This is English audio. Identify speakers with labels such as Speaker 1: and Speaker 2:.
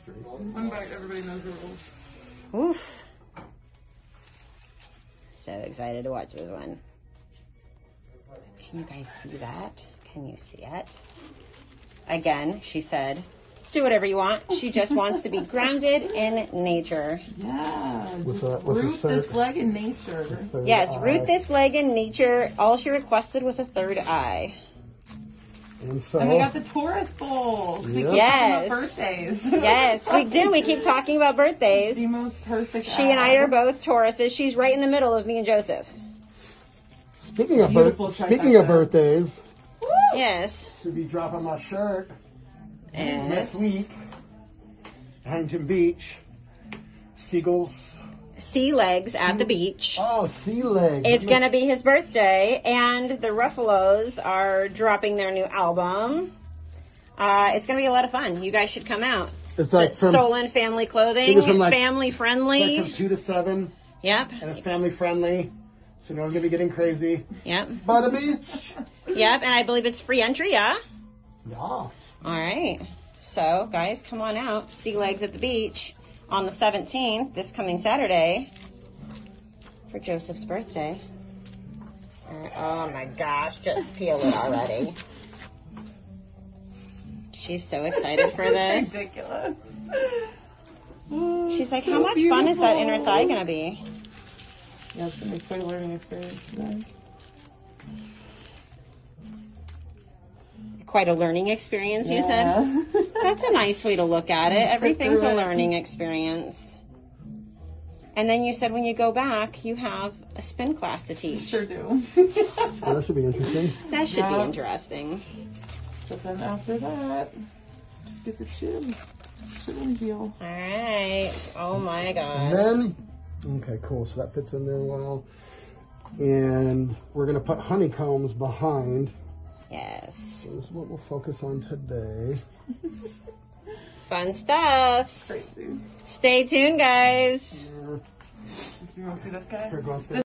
Speaker 1: One bite, everybody knows the rules.
Speaker 2: Oof. So excited to watch this one. Can you guys see that? Can you see it? Again, she said, do whatever you want. She just wants to be grounded in nature.
Speaker 1: Yeah.
Speaker 3: Root
Speaker 1: this leg in nature.
Speaker 2: Yes, root this leg in nature. All she requested was a third eye.
Speaker 3: And so,
Speaker 1: And we got the Taurus bowl. We keep
Speaker 2: Yes.
Speaker 1: talking about birthdays.
Speaker 2: Yes, we do. We keep talking about birthdays.
Speaker 1: The most perfect.
Speaker 2: She and I are both Tauruses. She's right in the middle of me and Joseph.
Speaker 3: speaking of birthdays,
Speaker 2: Yes.
Speaker 3: to be dropping my shirt next
Speaker 2: Yes.
Speaker 3: week, Huntington Beach, Seagulls.
Speaker 2: Sea legs at the beach.
Speaker 3: Oh, sea legs.
Speaker 2: It's going to be his birthday, and the Ruffalos are dropping their new album. It's going to be a lot of fun. You guys should come out.
Speaker 3: It's like from,
Speaker 2: Stolen family clothing,
Speaker 3: It was from like-
Speaker 2: family friendly.
Speaker 3: like from 2 to 7,
Speaker 2: Yep,
Speaker 3: and it's family friendly, so no one's gonna be getting crazy.
Speaker 2: yep,
Speaker 3: By the beach.
Speaker 2: yep, and I believe it's free entry, yeah?
Speaker 3: Yeah.
Speaker 2: All right. So, guys, come on out. Sea legs at the beach on the 17th, this coming Saturday, for Joseph's birthday. Oh my gosh, just peel it already. She's so excited for this.
Speaker 1: Ridiculous.
Speaker 2: She's like,
Speaker 1: So
Speaker 2: how much fun is that
Speaker 1: beautiful.
Speaker 2: inner thigh going to be?
Speaker 1: Yeah, it's going to be quite a learning experience today.
Speaker 2: Quite a learning experience, you said? That's a nice way to look at it.
Speaker 1: Sit
Speaker 2: Everything's
Speaker 1: through
Speaker 2: a
Speaker 1: it.
Speaker 2: learning experience. And then you said when you go back, you have a spin class to teach.
Speaker 1: Sure do.
Speaker 3: Well, that should be interesting.
Speaker 2: That should be
Speaker 1: Yeah.
Speaker 2: interesting.
Speaker 1: But then after that, just get the chin reveal.
Speaker 2: All right. Oh my
Speaker 3: And
Speaker 2: God.
Speaker 3: then, okay, cool. So that fits in there well. And we're gonna put honeycombs behind.
Speaker 2: Yes.
Speaker 3: So this is what we'll focus on today.
Speaker 2: Fun stuff.
Speaker 1: Crazy.
Speaker 2: Stay tuned, guys.
Speaker 1: Do you want to see this guy?
Speaker 3: Here, go on, stay